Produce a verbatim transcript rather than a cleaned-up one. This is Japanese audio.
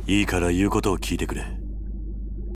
いいから言うことを聞いてくれ。